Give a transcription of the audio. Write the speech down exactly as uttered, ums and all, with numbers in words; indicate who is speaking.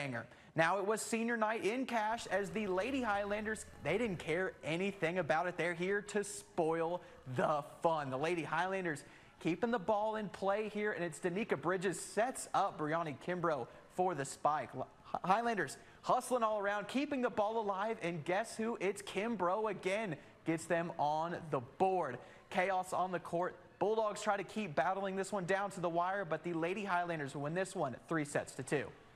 Speaker 1: banger. Now it was senior night in Cache as the Lady Highlanders, they didn't care anything about it. They're here to spoil the fun. The Lady Highlanders keeping the ball in play here, and it's Danica Bridges sets up Brianni Kimbrough for the spike. Highlanders hustling all around, keeping the ball alive, and guess who? It's Kimbrough again. Gets them on the board. Chaos on the court. Bulldogs try to keep battling this one down to the wire, but the Lady Highlanders win this one three sets to two.